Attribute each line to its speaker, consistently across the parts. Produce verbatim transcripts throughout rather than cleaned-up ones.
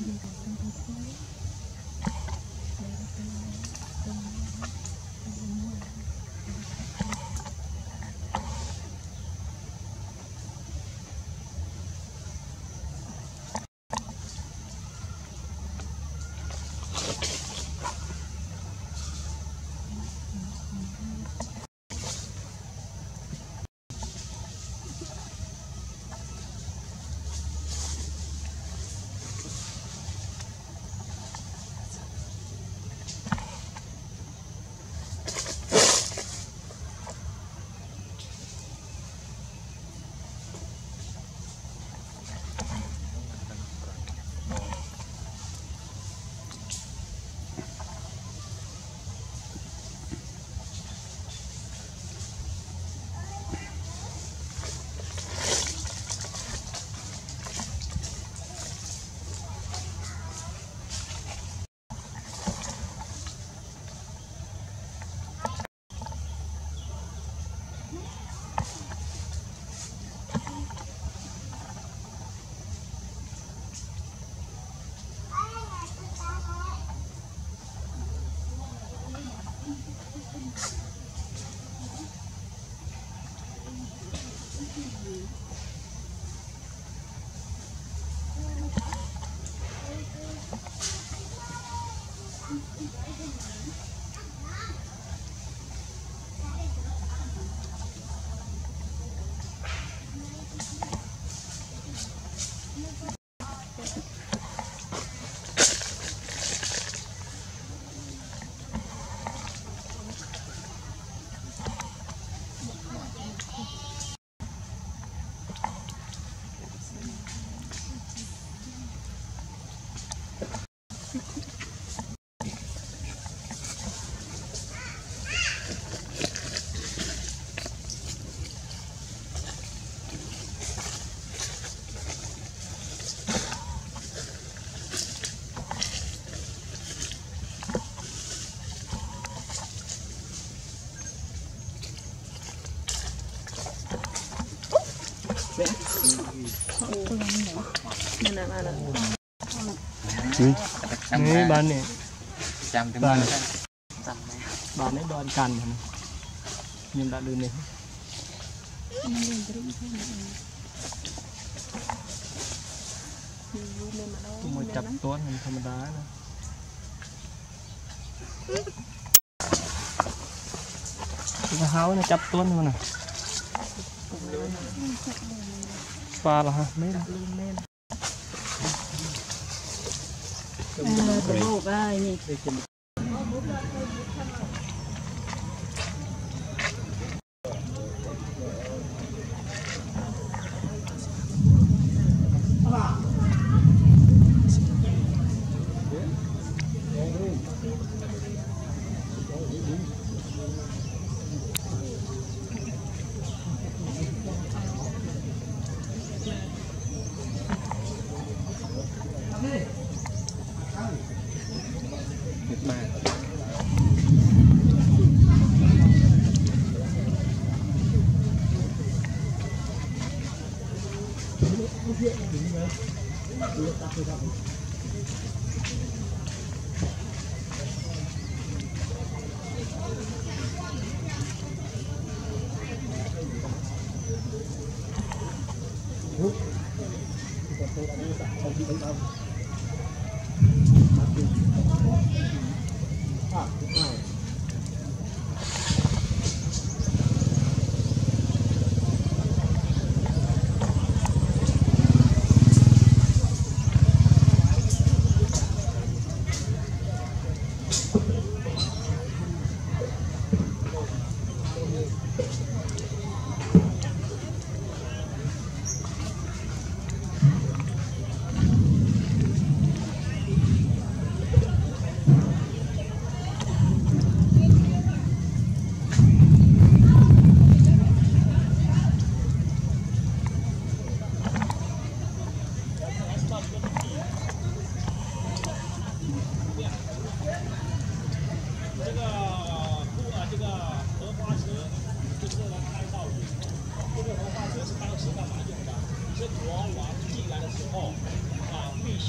Speaker 1: Ini ban nih.
Speaker 2: Jam
Speaker 1: ban. Ban ini ban kan. Nhưng đã đưa này. Một chập tuấn hình thâm đá nữa. Cái háo nó chập tuấn luôn nè. Pha là ha, mấy là lên.
Speaker 3: À, tôi bộ cái này.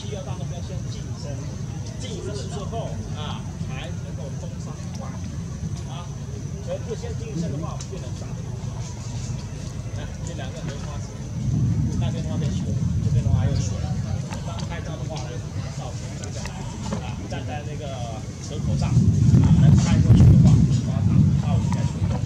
Speaker 2: 气要到那边先晋升，晋升了之后啊，才能够中上化啊。所以不先晋升的话，不能上。来，这两个莲花池，那边花边水，这边的话有水。当拍照的话呢，照片站在啊，站在那个河口上啊，来拍过去的话，把它倒起来水中。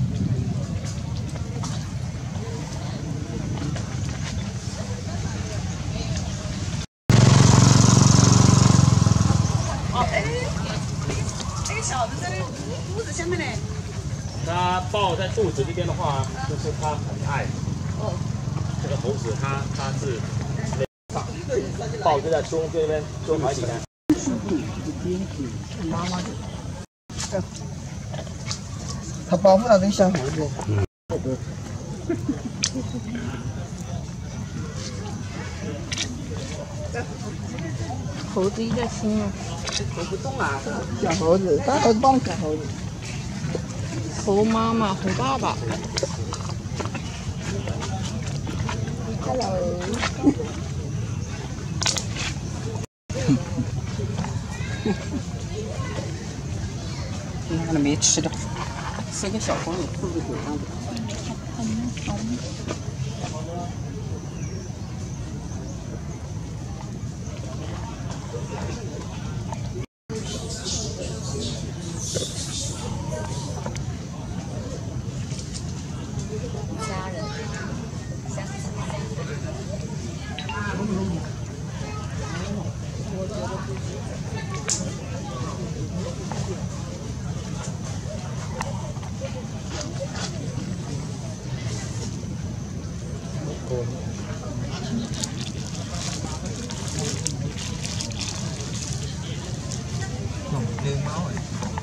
Speaker 2: 它抱在肚子这边的话，就是它很爱。哦。这个猴子它它是抱就在胸这边胸怀里面。
Speaker 1: 妈妈的。
Speaker 4: 它保护那个小猴子。嗯。
Speaker 3: 猴子一在亲啊。
Speaker 4: 走不动啊，小猴子，大猴子抱小猴子。
Speaker 3: 猴妈妈，猴爸爸。
Speaker 4: Hello。那还没吃的，吃个小黄油兔子腿上。Lương máu rồi.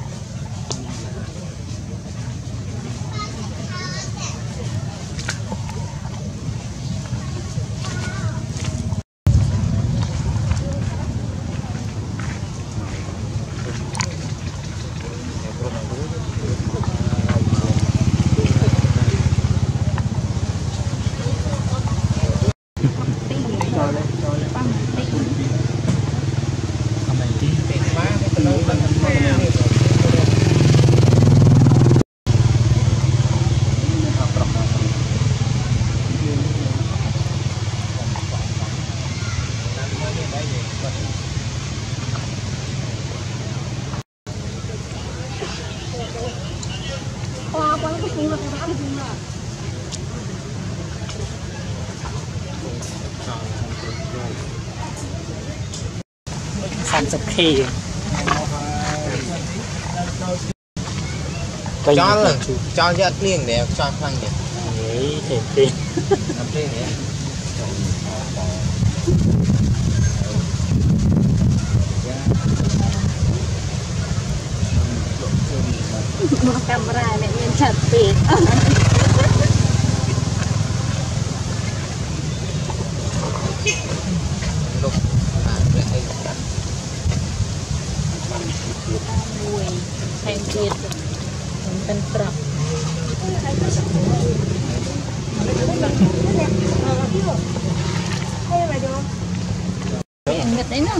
Speaker 1: Samsung K.
Speaker 4: Cho là cho rất liền để cho khoang vậy.
Speaker 1: Đấy, thêm tiền.
Speaker 4: Làm tiền nhé.
Speaker 3: Camera này nên chặt tiền.
Speaker 4: Lúc à lại
Speaker 3: Mùi thanh tiềnเป็นปรับanh Nhật đấy nữa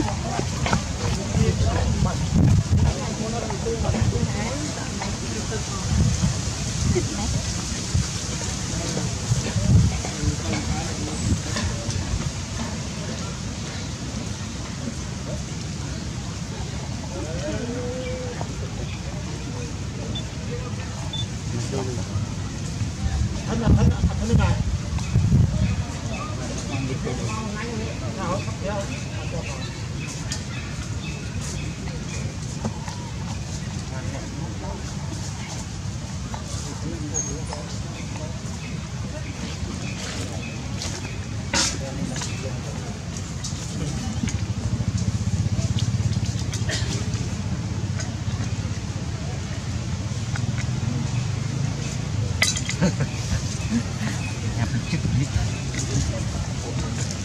Speaker 4: nhập chức